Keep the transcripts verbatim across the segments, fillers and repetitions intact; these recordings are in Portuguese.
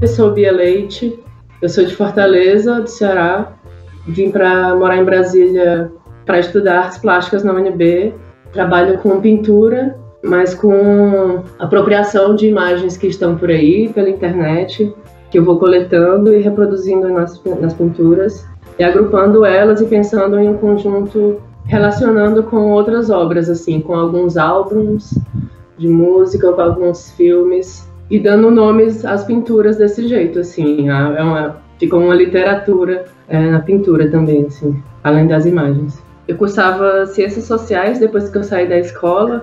eu sou Bia Leite, eu sou de Fortaleza, do Ceará. Vim para morar em Brasília para estudar artes plásticas na U N B. Trabalho com pintura, mas com apropriação de imagens que estão por aí, pela internet, que eu vou coletando e reproduzindo nas, nas pinturas, e agrupando elas e pensando em um conjunto, relacionando com outras obras, assim, com alguns álbuns de música, com alguns filmes, e dando nomes às pinturas desse jeito, assim, é uma, fica uma literatura é, na pintura também, assim, além das imagens. Eu cursava Ciências Sociais depois que eu saí da escola,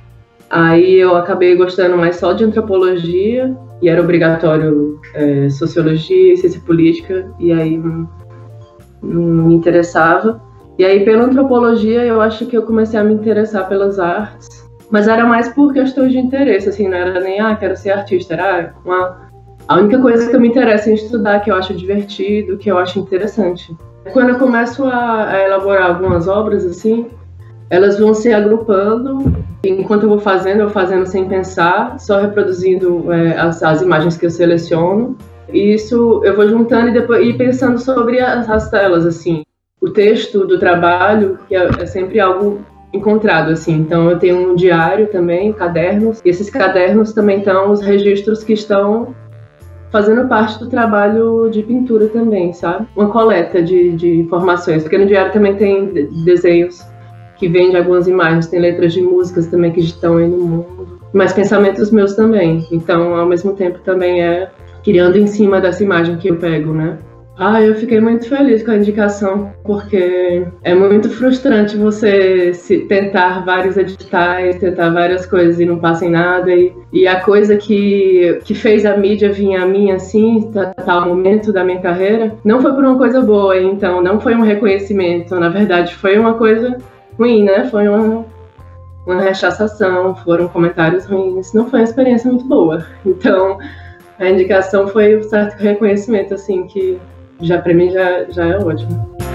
aí eu acabei gostando mais só de Antropologia, e era obrigatório é, Sociologia e Ciência Política, e aí não, não me interessava. E aí pela Antropologia eu acho que eu comecei a me interessar pelas artes, mas era mais por questões de interesse, assim, não era nem, ah, quero ser artista, era uma... A única coisa que eu me interessa em estudar, que eu acho divertido, que eu acho interessante. Quando eu começo a, a elaborar algumas obras, assim, elas vão se agrupando, enquanto eu vou fazendo, eu vou fazendo sem pensar, só reproduzindo é, as, as imagens que eu seleciono. E isso eu vou juntando e depois e pensando sobre as, as telas, assim. O texto do trabalho, que é, é sempre algo encontrado, assim. Então eu tenho um diário também, cadernos, e esses cadernos também estão os registros que estão fazendo parte do trabalho de pintura também, sabe? Uma coleta de, de informações, porque no diário também tem desenhos que vêm de algumas imagens, tem letras de músicas também que estão aí no mundo, mas pensamentos meus também. Então, ao mesmo tempo, também é criando em cima dessa imagem que eu pego, né? Ah, eu fiquei muito feliz com a indicação, porque é muito frustrante você se tentar vários editais, tentar várias coisas e não passa em nada. E, e a coisa que, que fez a mídia vir a mim, assim, tal momento da minha carreira, não foi por uma coisa boa, então, não foi um reconhecimento. Na verdade, foi uma coisa ruim, né? Foi uma, uma rechaçação, foram comentários ruins. Não foi uma experiência muito boa. Então, a indicação foi um certo reconhecimento, assim, que... já para mim já, já é ótimo.